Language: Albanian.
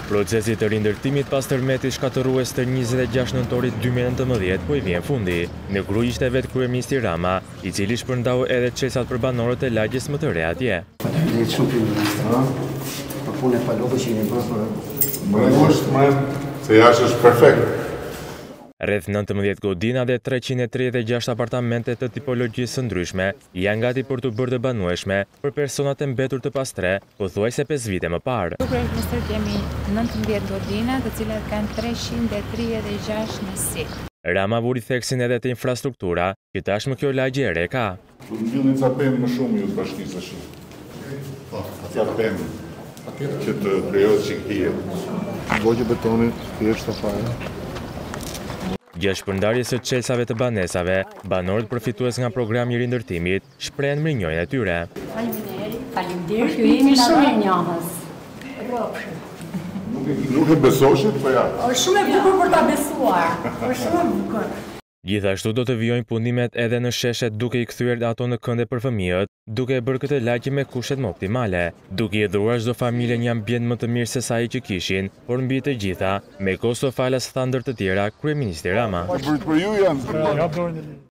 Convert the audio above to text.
Procesi të rindërtimit pas tërmetit shkatërues të 26 nëntorit 2019 po I vjen fundi. Në kru ishte vetë kryeministri Rama, I cili shpërndau edhe çesat për banorët e lagjes më të re atje. Faleminderit shumë kryeministra. Për punën e palokut që jeni bërë. Se jashtë është perfekt. Rreth 19 godina dhe 336 apartamente të tipologjisë së ndryshme janë gati për të bërë të banueshme për personat e mbetur të pastre, pothuajse 5 vite më parë. Kryeministër kemi 19 godina, të cilat kanë 336 në sit. Rama vuri theksin edhe të infrastruktura, që tashmë kjo lagje e re ka. Do të mbillin ca pemë më shumë ju të bashkisë shi. Ca pemë që të krijohet çiktie. Vogje betoni, thjesht fare. Gjatë shpërndarjes së çelësave të banesave, banorët përfitues nga programi I rindërtimit shprehen mirënjohjen e tyre. Faleminderit. Ju jeni shumë mirënjohës. Nuk e besoshit, po ja. Është shumë e bukur për ta besuar. Është shumë e bukur. Gjithashtu do të vijojnë punimet edhe në sheshet duke I kthyer ato në kënde për fëmijët, duke e bërë këtë lagje me kushtet më optimale, duke I dhuruar çdo familje një ambient më të mirë se sa ai që kishin, por mbi të gjitha, me kosto falas tha ndër të tjera, kryeministri Rama. Për ju janë.